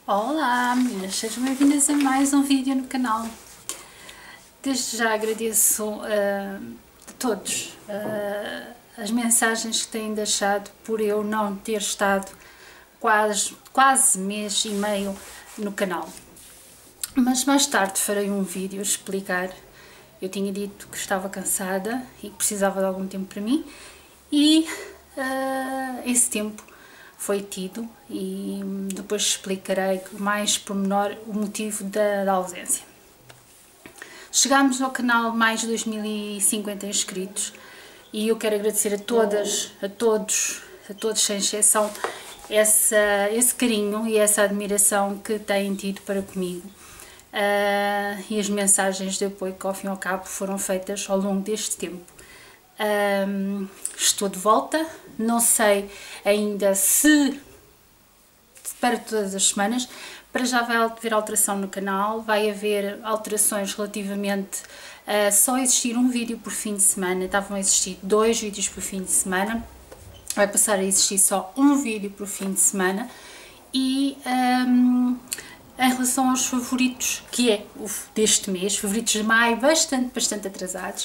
Olá meninas, sejam bem-vindas a mais um vídeo no canal. Desde já agradeço a todos as mensagens que têm deixado por eu não ter estado quase mês e meio no canal. Mas mais tarde farei um vídeo a explicar. Eu tinha dito que estava cansada e que precisava de algum tempo para mim e esse tempo foi tido e depois explicarei mais pormenor o motivo da ausência. Chegámos ao canal mais de 2050 inscritos e eu quero agradecer a todos, sem exceção, esse carinho e essa admiração que têm tido para comigo. E as mensagens de apoio que ao fim e ao cabo foram feitas ao longo deste tempo. Estou de volta, não sei ainda se para todas as semanas, para já vai haver alteração no canal, vai haver alterações relativamente a só existir um vídeo por fim de semana, estavam a existir 2 vídeos por fim de semana, vai passar a existir só um vídeo por fim de semana e em relação aos favoritos, que é o deste mês, favoritos de maio, bastante atrasados,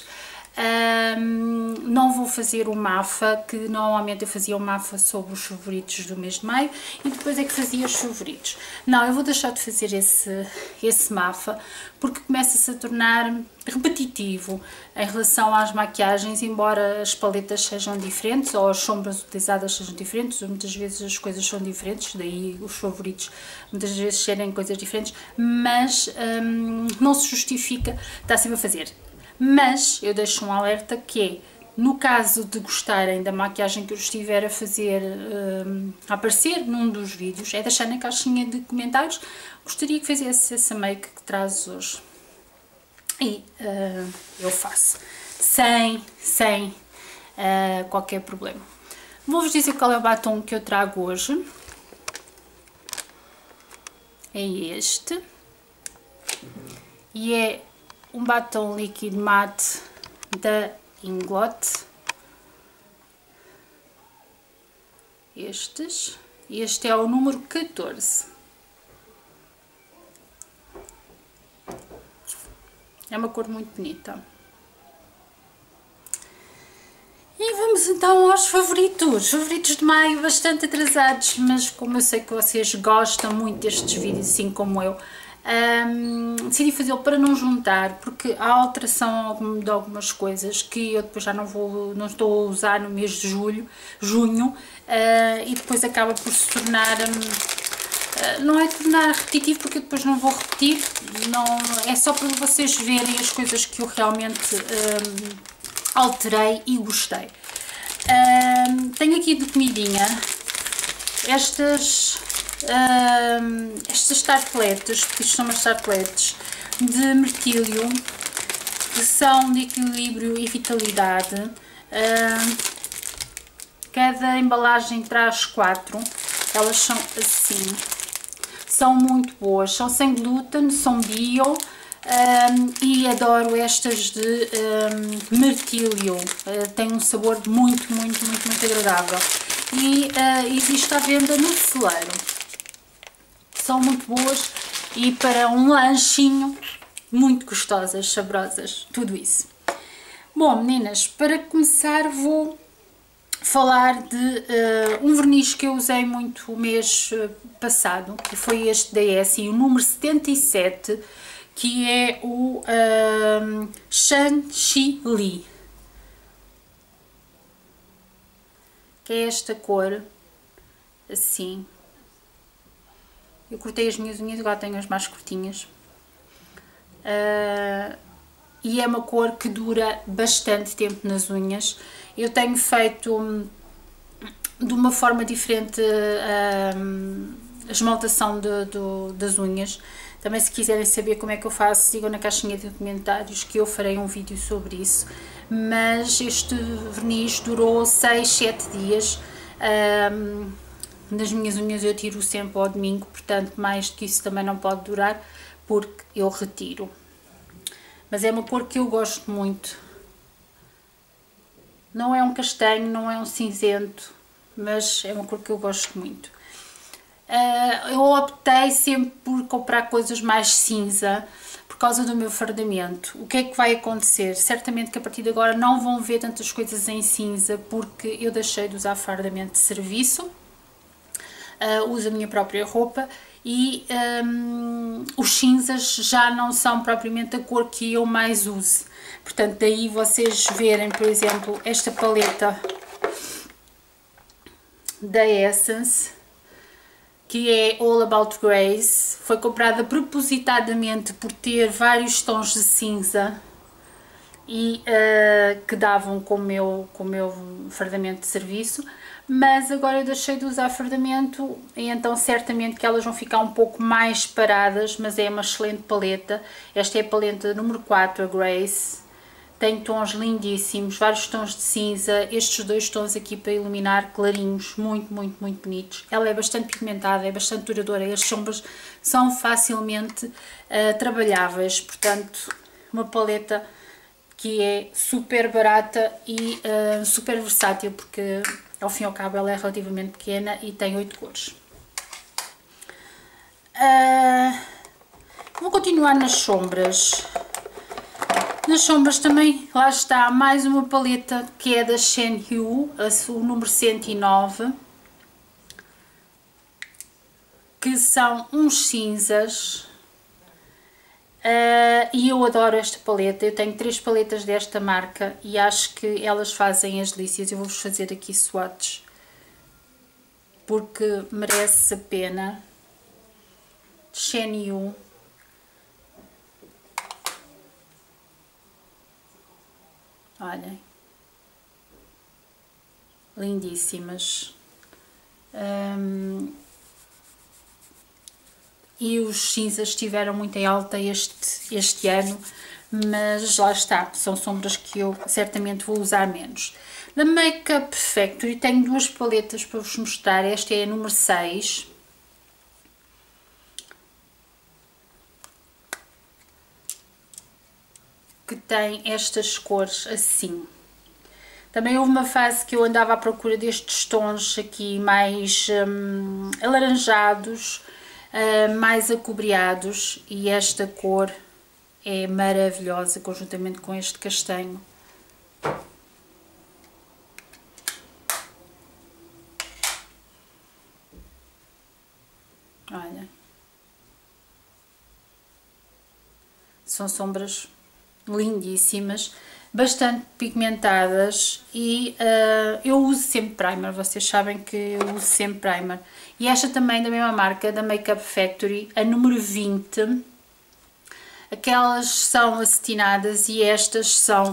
não vou fazer o MAFA, que normalmente eu fazia o MAFA sobre os favoritos do mês de maio e depois é que fazia os favoritos. Não, eu vou deixar de fazer esse MAFA porque começa-se a tornar repetitivo em relação às maquiagens, embora as paletas sejam diferentes ou as sombras utilizadas sejam diferentes, muitas vezes as coisas são diferentes, daí os favoritos muitas vezes serem coisas diferentes, mas não se justifica estar sempre a fazer. Mas eu deixo um alerta que é, no caso de gostarem da maquiagem que eu estiver a fazer a aparecer num dos vídeos, é deixar na caixinha de comentários, gostaria que fizesse essa make que trazes hoje. E eu faço, sem qualquer problema. Vou-vos dizer qual é o batom que eu trago hoje. É este. E é um batom líquido mate da Inglot. Este é o número 14. É uma cor muito bonita. E vamos então aos favoritos. Favoritos de maio bastante atrasados, mas como eu sei que vocês gostam muito destes vídeos, assim como eu, decidi fazê-lo para não juntar, porque há alteração de algumas coisas que eu depois já não estou a usar no mês de junho, e depois acaba por se tornar, não é tornar repetitivo, porque eu depois não vou repetir, não, é só para vocês verem as coisas que eu realmente alterei e gostei. Tenho aqui de comidinha estas tarteletas, porque isto são umas tarteletas de mirtilho, que são de equilíbrio e vitalidade. Cada embalagem traz 4, elas são assim, são muito boas, são sem glúten, são bio, e adoro estas de mirtilho, tem um sabor muito agradável e existe à venda no celeiro. São muito boas e para um lanchinho muito gostosas, saborosas, tudo isso. Bom, meninas, para começar vou falar de um verniz que eu usei muito o mês passado, que foi este da Essie, o número 77, que é o Chantilly, que é esta cor, assim. Eu cortei as minhas unhas, agora tenho as mais curtinhas. E é uma cor que dura bastante tempo nas unhas. Eu tenho feito de uma forma diferente a esmaltação das unhas. Também, se quiserem saber como é que eu faço, sigam na caixinha de comentários que eu farei um vídeo sobre isso. Mas este verniz durou 6, 7 dias. Nas minhas unhas eu tiro sempre ao domingo, portanto mais do que isso também não pode durar, porque eu retiro. Mas é uma cor que eu gosto muito. Não é um castanho, não é um cinzento, mas é uma cor que eu gosto muito. Eu optei sempre por comprar coisas mais cinza por causa do meu fardamento. O que é que vai acontecer? Certamente que a partir de agora não vão ver tantas coisas em cinza, porque eu deixei de usar fardamento de serviço, uso a minha própria roupa e os cinzas já não são propriamente a cor que eu mais uso. Portanto, daí vocês verem, por exemplo, esta paleta da Essence, que é All About Grace, foi comprada propositadamente por ter vários tons de cinza e que davam com o meu fardamento de serviço, mas agora eu deixei de usar fardamento e então certamente que elas vão ficar um pouco mais paradas, mas é uma excelente paleta. Esta é a paleta número 4, a Grace. Tem tons lindíssimos, vários tons de cinza, estes dois tons aqui para iluminar, clarinhos, muito bonitos. Ela é bastante pigmentada, é bastante duradoura, e as sombras são facilmente trabalháveis, portanto, uma paleta que é super barata e super versátil, porque ao fim e ao cabo ela é relativamente pequena e tem 8 cores. Vou continuar nas sombras. Nas sombras também, lá está, mais uma paleta que é da Shen Hu, o número 109, que são uns cinzas, e eu adoro esta paleta. Eu tenho 3 paletas desta marca e acho que elas fazem as delícias. Eu vou-vos fazer aqui swatches, porque merece a pena. Shen Hu. Olhem, lindíssimas. E os cinzas estiveram muito em alta este ano, mas lá está, são sombras que eu certamente vou usar menos. Da Makeup Factory tenho 2 paletas para vos mostrar. Esta é a número 6. Que tem estas cores assim. Também houve uma fase que eu andava à procura destes tons aqui mais alaranjados, mais acobreados, e esta cor é maravilhosa conjuntamente com este castanho. Olha, são sombras lindíssimas, bastante pigmentadas e eu uso sempre primer, vocês sabem que eu uso sempre primer. E esta também da mesma marca, da Makeup Factory, a número 20. Aquelas são acetinadas e estas são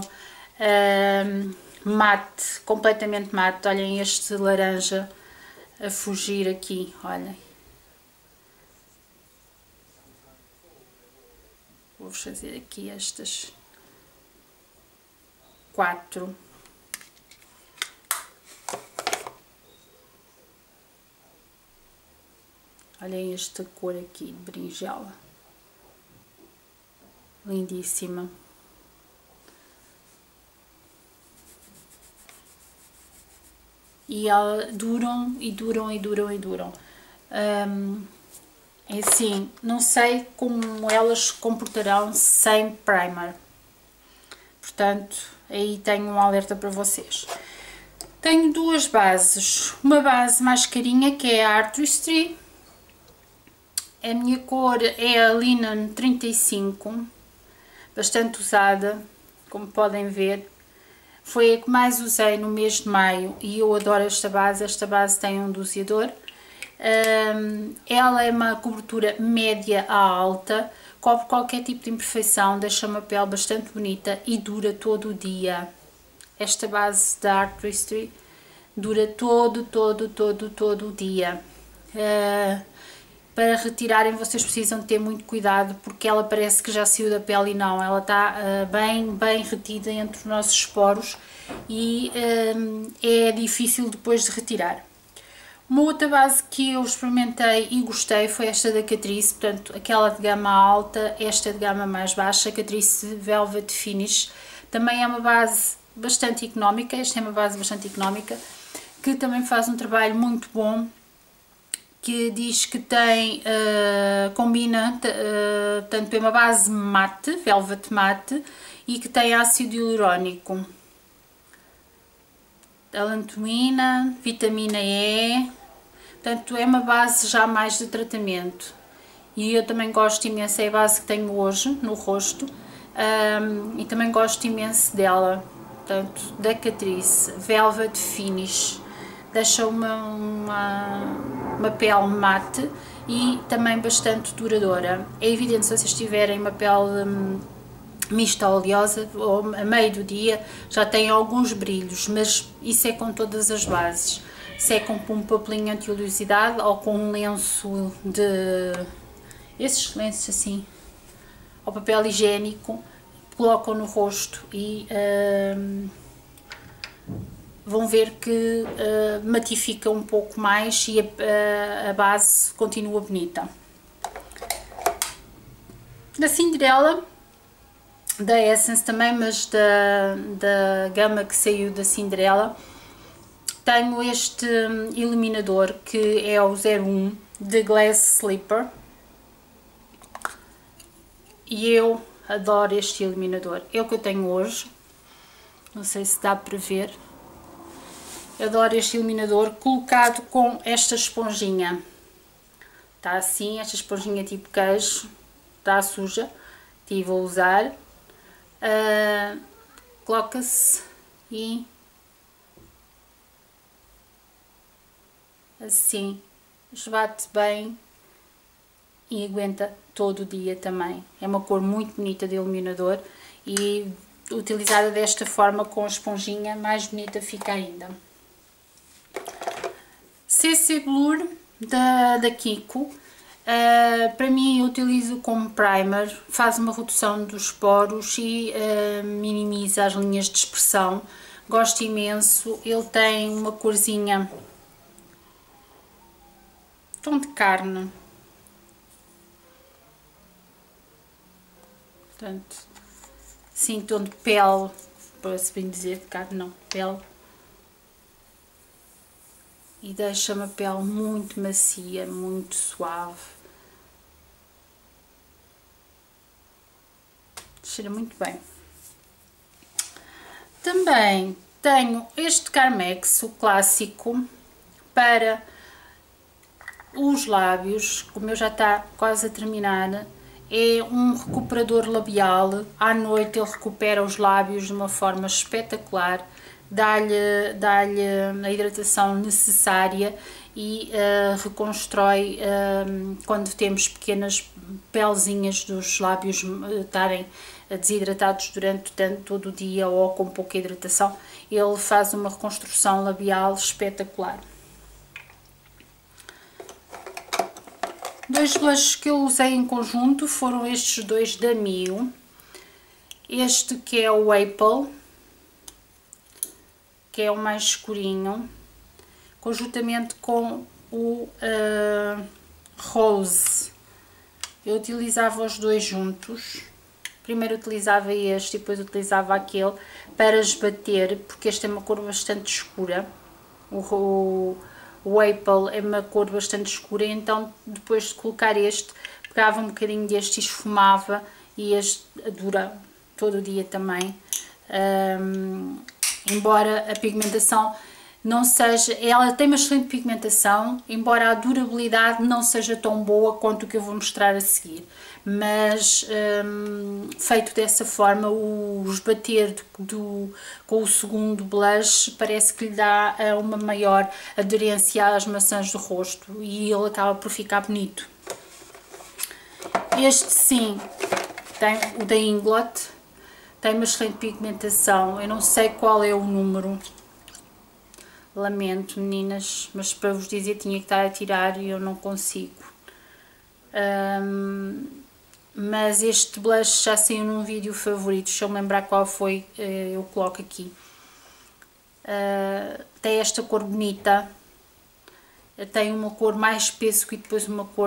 mate, completamente mate. Olhem este laranja a fugir aqui, olhem. Vou-vos fazer aqui estas 4. Olhem esta cor aqui de berinjela, lindíssima. E duram e duram e duram e duram. É assim, não sei como elas se comportarão sem primer. Portanto, aí tenho um alerta para vocês. Tenho 2 bases. Uma base mais carinha, que é a Artistry. A minha cor é a Linen 35. Bastante usada, como podem ver. Foi a que mais usei no mês de maio e eu adoro esta base. Esta base tem um doseador. Ela é uma cobertura média a alta, cobre qualquer tipo de imperfeição, deixa uma pele bastante bonita e dura todo o dia. Esta base da Artistry dura todo o dia. Para retirarem vocês precisam ter muito cuidado, porque ela parece que já saiu da pele e não, ela está bem retida entre os nossos poros e é difícil depois de retirar. Uma outra base que eu experimentei e gostei foi esta da Catrice, portanto aquela de gama alta, esta de gama mais baixa, Catrice Velvet Finish. Também é uma base bastante económica, esta é uma base bastante económica, que também faz um trabalho muito bom que diz que tem, combina, tanto é uma base mate, velvet mate, e que tem ácido hialurónico, alantoína, vitamina E, portanto é uma base já mais de tratamento. E eu também gosto imenso, é a base que tenho hoje no rosto, e também gosto imenso dela, portanto, da Catrice, Velvet Finish. Deixa uma pele mate e também bastante duradoura. É evidente, se vocês tiverem uma pele mista oleosa, ou a meio do dia, já tem alguns brilhos, mas isso é com todas as bases. Secam com um papelinho anti-oleosidade ou com um lenço esses lenços assim, ou papel higiênico, colocam no rosto e vão ver que matifica um pouco mais e a base continua bonita. Da Cinderella, da Essence também, mas da gama que saiu da Cinderella, tenho este iluminador que é o 01 de Glass Slipper. E eu adoro este iluminador, é o que eu tenho hoje, não sei se dá para ver. Eu adoro este iluminador colocado com esta esponjinha, está assim, esta esponjinha tipo queijo, está suja, estive a usar, coloca-se e assim, esbate bem e aguenta todo o dia também. É uma cor muito bonita de iluminador e utilizada desta forma com a esponjinha mais bonita fica ainda. CC Blur da Kiko, para mim eu utilizo como primer, faz uma redução dos poros e minimiza as linhas de expressão. Gosto imenso, ele tem uma corzinha tom de carne. Portanto, sim, tom de pele, para-se bem dizer, de carne não, pele. E deixa-me a pele muito macia, muito suave. Cheira muito bem. Também tenho este Carmex, o clássico, para os lábios, como eu já está quase a terminar. É um recuperador labial, à noite ele recupera os lábios de uma forma espetacular, dá-lhe a hidratação necessária e reconstrói quando temos pequenas pelezinhas dos lábios estarem desidratados durante todo o dia ou com pouca hidratação, ele faz uma reconstrução labial espetacular. Dois blushes que eu usei em conjunto foram estes dois da Mio. Este que é o Apple, que é o mais escurinho, conjuntamente com o Rose. Eu utilizava os dois juntos. Primeiro utilizava este e depois utilizava aquele para esbater, porque este é uma cor bastante escura. O Apple é uma cor bastante escura, então depois de colocar este, pegava um bocadinho deste e esfumava, e este dura todo o dia também. Embora a pigmentação não seja, ela tem uma excelente pigmentação, embora a durabilidade não seja tão boa quanto o que eu vou mostrar a seguir, mas feito dessa forma, o esbater com o segundo blush parece que lhe dá uma maior aderência às maçãs do rosto e ele acaba por ficar bonito. Este sim, tem o da Inglot, tem uma excelente pigmentação, eu não sei qual é o número, lamento meninas, mas para vos dizer tinha que estar a tirar e eu não consigo. Mas este blush já saiu num vídeo favorito, se eu me lembrar qual foi, eu coloco aqui. Tem esta cor bonita, tem uma cor mais pêssego e depois uma cor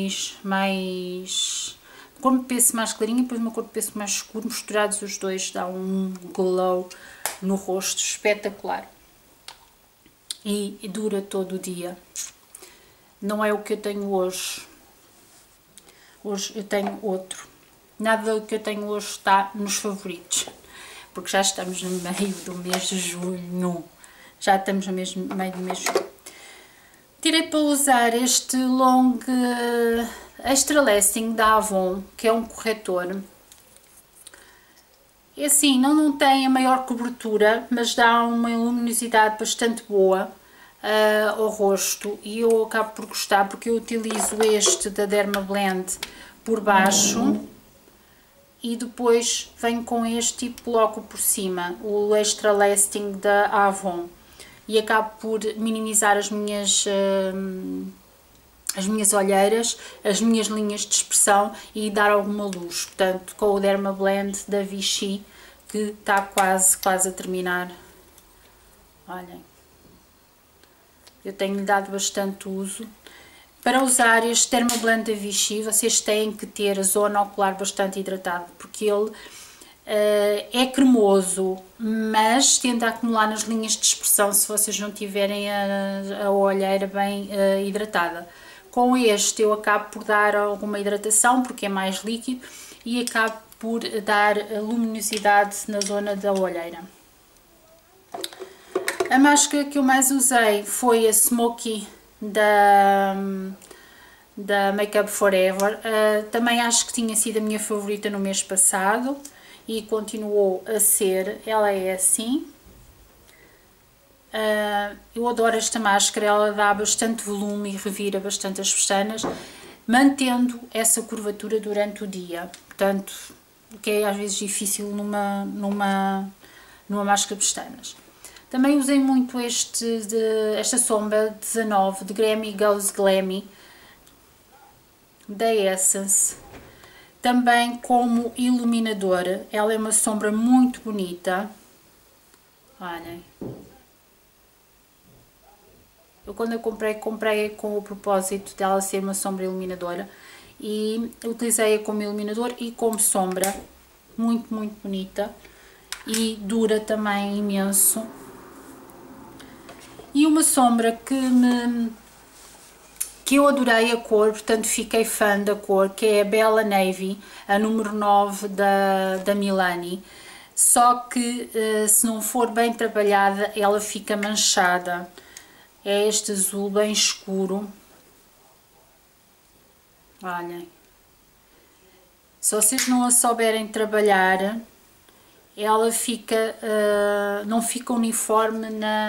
cor de pêssego mais clarinha e depois uma cor de pêssego mais escuro, misturados os dois dá um glow no rosto espetacular e dura todo o dia. não é o que eu tenho hoje. Hoje eu tenho outro. Nada do que eu tenho hoje está nos favoritos, porque já estamos no meio do mês de junho. Já estamos no meio do mês de junho. Tirei para usar este Long Extra Lasting da Avon, que é um corretor. E assim, não tem a maior cobertura, mas dá uma luminosidade bastante boa ao rosto, e eu acabo por gostar porque eu utilizo este da Dermablend por baixo e depois venho com este e coloco por cima, o Extra Lasting da Avon, e acabo por minimizar as minhas olheiras, as minhas linhas de expressão e dar alguma luz. Portanto, com o Dermablend da Vichy, que está quase a terminar. Olhem, eu tenho-lhe dado bastante uso. Para usar este Dermablend da Vichy, vocês têm que ter a zona ocular bastante hidratada, porque ele é cremoso, mas tende a acumular nas linhas de expressão se vocês não tiverem a olheira bem hidratada. Com este eu acabo por dar alguma hidratação, porque é mais líquido, e acabo por dar luminosidade na zona da olheira. A máscara que eu mais usei foi a Smoky da Makeup Forever. Também acho que tinha sido a minha favorita no mês passado e continuou a ser. Ela é assim. Eu adoro esta máscara, ela dá bastante volume e revira bastante as pestanas, mantendo essa curvatura durante o dia. Portanto, o que é às vezes difícil numa máscara de pestanas. Também usei muito esta sombra 19 de Grammy Goes Glammy da Essence, também como iluminadora. Ela é uma sombra muito bonita. Olhem. Eu quando a comprei com o propósito dela ser uma sombra iluminadora, e utilizei-a como iluminador e como sombra. Muito, muito bonita, e dura também imenso. E uma sombra que eu adorei a cor, portanto fiquei fã da cor, que é a Bella Navy, a número 9 da Milani. Só que se não for bem trabalhada, ela fica manchada. É este azul bem escuro. Olhem. Se vocês não a souberem trabalhar, ela fica, não fica uniforme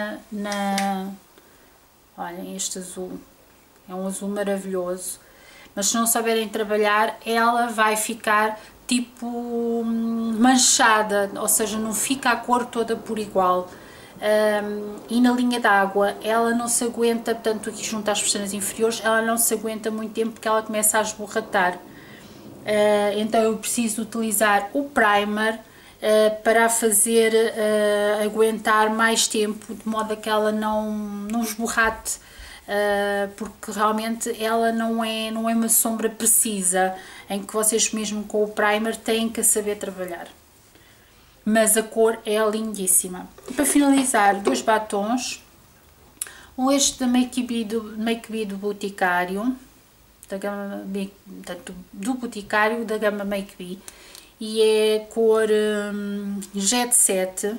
olhem este azul, é um azul maravilhoso, mas se não souberem trabalhar, ela vai ficar tipo manchada, ou seja, não fica a cor toda por igual. E na linha d'água ela não se aguenta, portanto aqui junto às pestanas inferiores, ela não se aguenta muito tempo porque ela começa a esborratar. Então eu preciso utilizar o primer para a fazer aguentar mais tempo, de modo a que ela não esborrate, porque realmente ela não é uma sombra precisa, em que vocês mesmo com o primer têm que saber trabalhar. Mas a cor é lindíssima. E para finalizar, dois batons. Este da Make Be do Boticário, da gama, portanto, do Boticário da gama Make Be, e é cor Jet Set,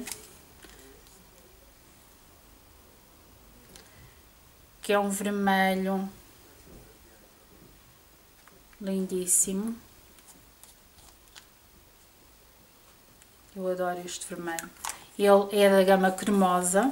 que é um vermelho lindíssimo. Eu adoro este vermelho. Ele é da gama cremosa.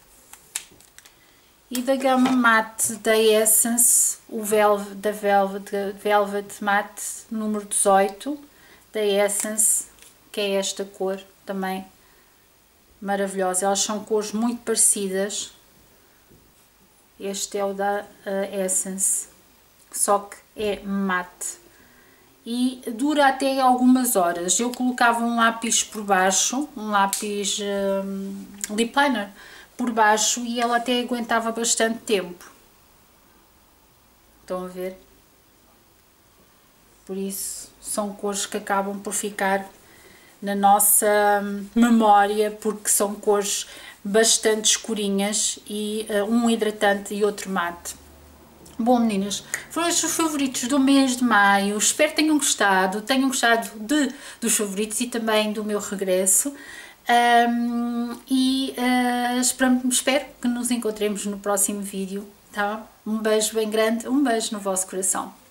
E da gama mate da Essence, o Velvet Matte número 18 da Essence, que é esta cor também maravilhosa. Elas são cores muito parecidas. Este é o da Essence, só que é mate. E dura até algumas horas. Eu colocava um lápis por baixo, um lápis lip liner por baixo, e ela até aguentava bastante tempo. Estão a ver? Por isso são cores que acabam por ficar na nossa memória, porque são cores bastante escurinhas, e um hidratante e outro mate. Bom, meninas, foram estes os favoritos do mês de maio. Espero que tenham gostado dos favoritos e também do meu regresso. Espero que nos encontremos no próximo vídeo, tá? Um beijo bem grande, um beijo no vosso coração.